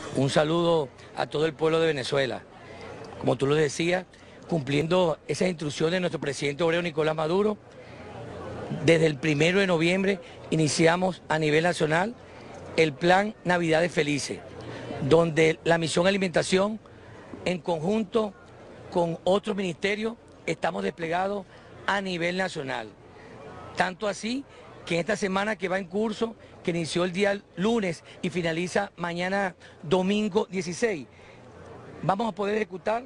Un saludo a todo el pueblo de Venezuela. Como tú lo decías, cumpliendo esas instrucciones de nuestro presidente obrero Nicolás Maduro, desde el 1 de noviembre iniciamos a nivel nacional el plan Navidades Felices, donde la Misión Alimentación, en conjunto con otros ministerios, estamos desplegados a nivel nacional. Tanto así que en esta semana que va en curso, que inició el día lunes y finaliza mañana domingo 16, vamos a poder ejecutar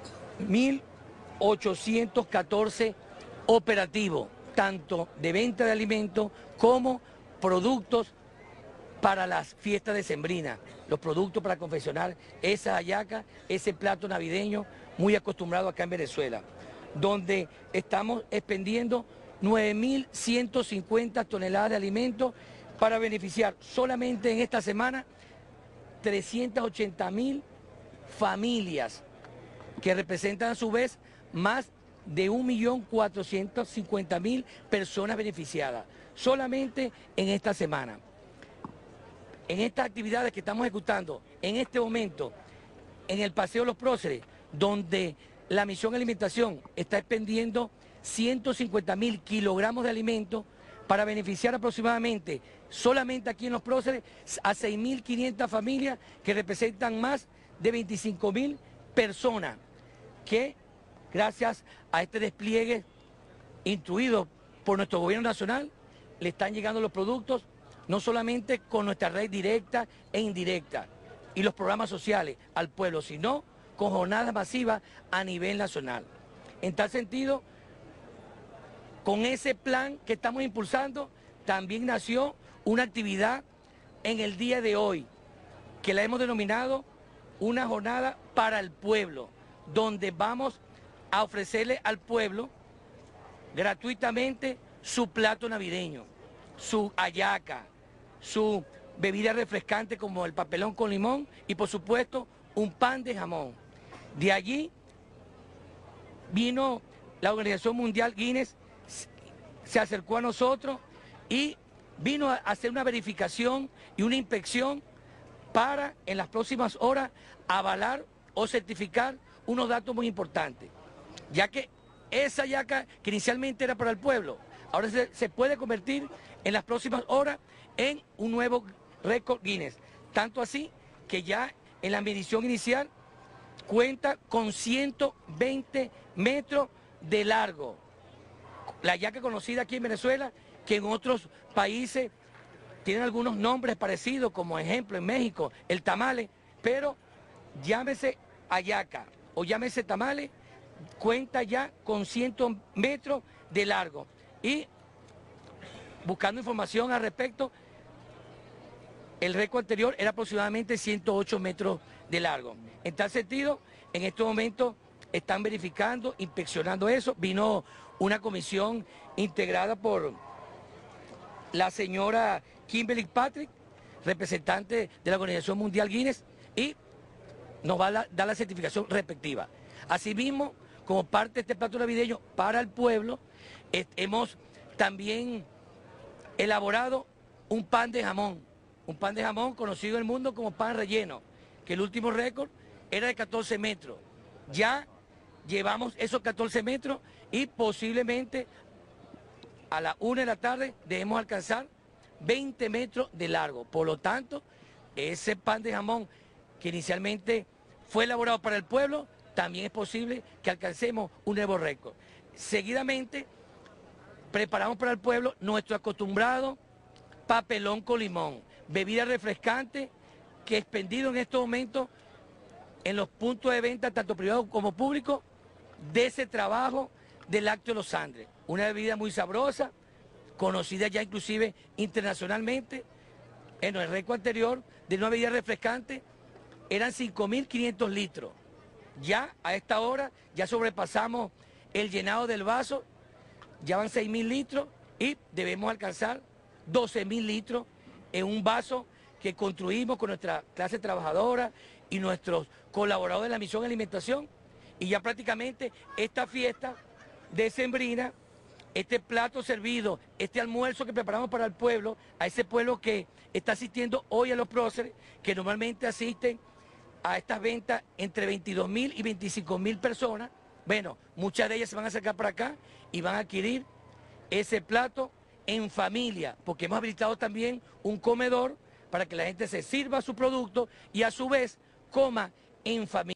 1.814 operativos, tanto de venta de alimentos como productos para las fiestas decembrinas, los productos para confeccionar esa hallaca, ese plato navideño muy acostumbrado acá en Venezuela, donde estamos expendiendo 9.150 toneladas de alimentos para beneficiar solamente en esta semana 380.000 familias, que representan a su vez más de 1.450.000 personas beneficiadas, solamente en esta semana. En estas actividades que estamos ejecutando en este momento en el Paseo Los Próceres, donde la Misión Alimentación está expendiendo 150.000 kilogramos de alimentos para beneficiar aproximadamente, solamente aquí en Los Próceres, a 6.500 familias que representan más de 25.000 personas que, gracias a este despliegue instruido por nuestro gobierno nacional, le están llegando los productos, no solamente con nuestra red directa e indirecta y los programas sociales al pueblo, sino con jornadas masivas a nivel nacional. En tal sentido, con ese plan que estamos impulsando, también nació una actividad en el día de hoy, que la hemos denominado una jornada para el pueblo, donde vamos a ofrecerle al pueblo gratuitamente su plato navideño, su hallaca, su bebida refrescante como el papelón con limón y por supuesto un pan de jamón. De allí vino la Organización Mundial Guinness, se acercó a nosotros y vino a hacer una verificación y una inspección para en las próximas horas avalar o certificar unos datos muy importantes, ya que esa hallaca que inicialmente era para el pueblo, ahora se puede convertir en las próximas horas en un nuevo récord Guinness. Tanto así que ya en la medición inicial cuenta con 120 metros de largo. La hallaca conocida aquí en Venezuela, que en otros países tienen algunos nombres parecidos, como ejemplo en México, el tamale, pero llámese hallaca o llámese tamale, cuenta ya con 100 metros de largo. Y buscando información al respecto, el récord anterior era aproximadamente 108 metros de largo. En tal sentido, en estos momentos están verificando, inspeccionando eso. Vino una comisión integrada por la señora Kimberly Patrick, representante de la Organización Mundial Guinness, y nos va a dar la certificación respectiva. Asimismo, como parte de este plato navideño para el pueblo, hemos también elaborado un pan de jamón conocido en el mundo como pan relleno, que el último récord era de 14 metros. Ya llevamos esos 14 metros y posiblemente a la 1 de la tarde debemos alcanzar 20 metros de largo. Por lo tanto, ese pan de jamón que inicialmente fue elaborado para el pueblo, también es posible que alcancemos un nuevo récord. Seguidamente, preparamos para el pueblo nuestro acostumbrado papelón con limón, bebida refrescante que expendido en estos momentos en los puntos de venta, tanto privados como públicos, de ese trabajo del Lácteo Los Andes. Una bebida muy sabrosa, conocida ya inclusive internacionalmente. En el récord anterior de una bebida refrescante eran 5.500 litros. Ya a esta hora ya sobrepasamos el llenado del vaso, ya van 6.000 litros y debemos alcanzar 12.000 litros en un vaso que construimos con nuestra clase trabajadora y nuestros colaboradores de la Misión Alimentación. Y ya prácticamente esta fiesta decembrina, este plato servido, este almuerzo que preparamos para el pueblo, a ese pueblo que está asistiendo hoy a Los Próceres, que normalmente asisten a estas ventas entre 22.000 y 25.000 personas. Bueno, muchas de ellas se van a acercar para acá y van a adquirir ese plato en familia, porque hemos habilitado también un comedor para que la gente se sirva su producto y a su vez coma en familia.